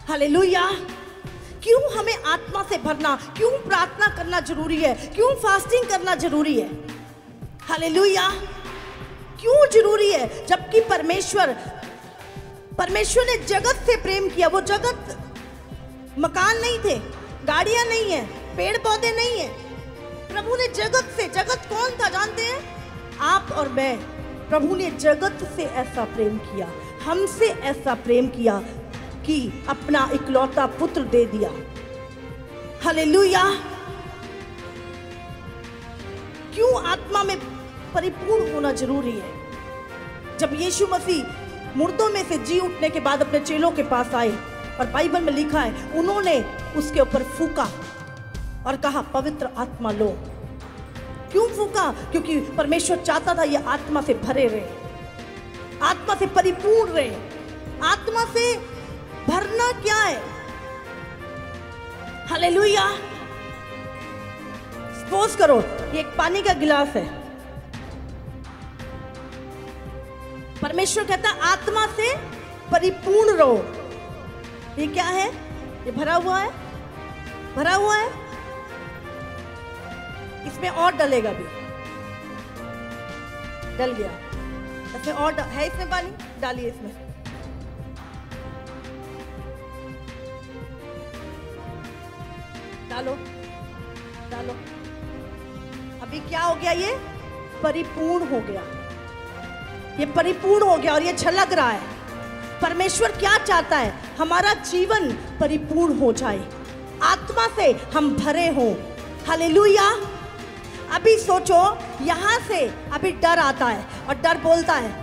Hallelujah. क्यों हमें आत्मा से भरना, क्यों प्रार्थना करना जरूरी है, क्यों फास्टिंग करना जरूरी है? हालेलुया। क्यों जरूरी है? जबकि परमेश्वर ने जगत से प्रेम किया। वो जगत, मकान नहीं थे, गाड़ियां नहीं है, पेड़ पौधे नहीं है। प्रभु ने जगत से, जगत कौन था जानते हैं? आप और मैं। प्रभु ने जगत से ऐसा प्रेम किया, हमसे ऐसा प्रेम किया कि अपना इकलौता पुत्र दे दिया। हालेलुया। क्यों आत्मा में परिपूर्ण होना जरूरी है? जब यीशु मसीह मुर्दों में से जी उठने के बाद अपने चेलों के पास आए, और बाइबल में लिखा है उन्होंने उसके ऊपर फूका और कहा पवित्र आत्मा लो। क्यों फूका? क्योंकि परमेश्वर चाहता था ये आत्मा से भरे रहे, आत्मा से परिपूर्ण रहे। आत्मा से भरना क्या है? हालेलुया। सपोज करो ये एक पानी का गिलास है, परमेश्वर कहता है आत्मा से परिपूर्ण रहो। ये क्या है? ये भरा हुआ है, भरा हुआ है, इसमें और डलेगा भी, डल गया, इसमें और है, इसमें पानी डालिए, इसमें डालो, डालो। अभी क्या हो गया? ये परिपूर्ण हो गया, ये परिपूर्ण हो गया और ये छलक रहा है। परमेश्वर क्या चाहता है? हमारा जीवन परिपूर्ण हो जाए, आत्मा से हम भरे हों। हालेलुया। अभी सोचो, यहां से अभी डर आता है और डर बोलता है,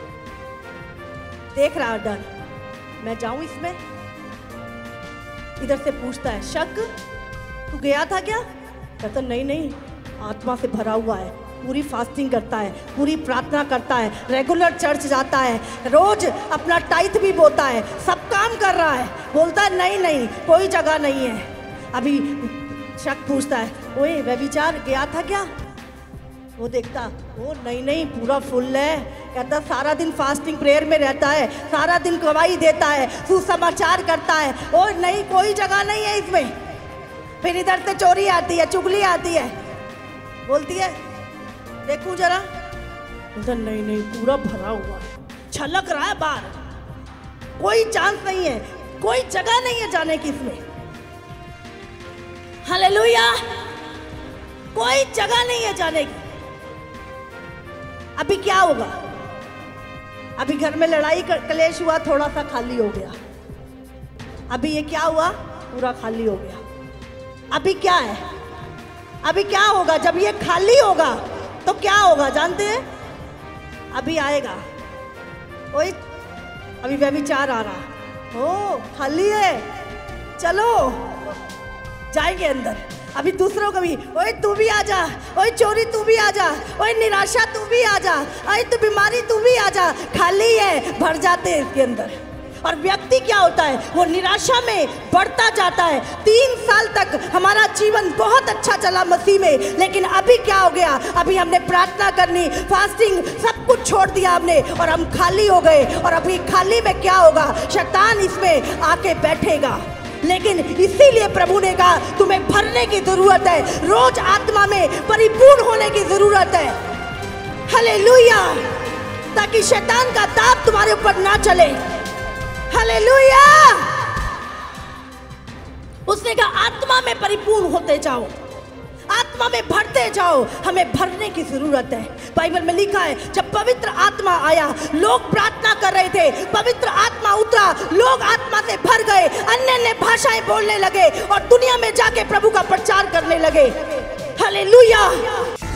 देख रहा है डर, मैं जाऊं इसमें? इधर से पूछता है, शक तू गया था क्या? कहता नहीं नहीं, आत्मा से भरा हुआ है, पूरी फास्टिंग करता है, पूरी प्रार्थना करता है, रेगुलर चर्च जाता है, रोज अपना टाइथ भी बोता है, सब काम कर रहा है। बोलता है नहीं नहीं, कोई जगह नहीं है। अभी शक पूछता है, ओए व्यभिचार गया था क्या? वो देखता, वो नहीं नहीं, पूरा फुल है। कहता सारा दिन फास्टिंग प्रेयर में रहता है, सारा दिन गवाही देता है, सुसमाचार करता है। ओ नहीं, कोई जगह नहीं है इसमें। फिर इधर से चोरी आती है, चुगली आती है, बोलती है देखूं जरा, उधर नहीं नहीं, पूरा भरा हुआ है, छलक रहा है बाहर, कोई चांस नहीं है, कोई जगह नहीं है जाने की इसमें। हालेलुया। कोई जगह नहीं है जाने की। अभी क्या होगा? अभी घर में लड़ाई कलेश हुआ, थोड़ा सा खाली हो गया। अभी ये क्या हुआ? पूरा खाली हो गया। अभी क्या है? अभी क्या होगा? जब ये खाली होगा तो क्या होगा जानते हैं? अभी आएगा, ओए अभी व्यभिचार आ रहा, ओ खाली है, चलो जाएंगे अंदर। अभी दूसरों को भी, ओए तू भी आ जा, ओए चोरी तू भी आ जा, ओए निराशा तू भी आ जा, ओए तू बीमारी तू भी आ जा। खाली है, भर जाते हैं इसके अंदर। और व्यक्ति क्या होता है? वो निराशा में बढ़ता जाता है। 3 साल तक हमारा जीवन बहुत अच्छा चला मसीह में, लेकिन अभी क्या हो गया? अभी हमने प्रार्थना करनी, फास्टिंग, सब कुछ छोड़ दिया हमने और हम खाली हो गए। और अभी खाली में क्या होगा? शैतान इसमें आके बैठेगा। लेकिन इसीलिए प्रभु ने कहा तुम्हें भरने की जरूरत है, रोज आत्मा में परिपूर्ण होने की जरूरत है। हालेलुया। ताकि शैतान का दाब तुम्हारे ऊपर ना चले। हालेलुया। उसने कहा आत्मा में परिपूर्ण होते जाओ, आत्मा में भरते जाओ। हमें भरने की जरूरत है। बाइबल में लिखा है जब पवित्र आत्मा आया, लोग प्रार्थना कर रहे थे, पवित्र आत्मा उतरा, लोग आत्मा से भर गए, अन्य भाषाएं बोलने लगे और दुनिया में जाके प्रभु का प्रचार करने लगे। हालेलुया।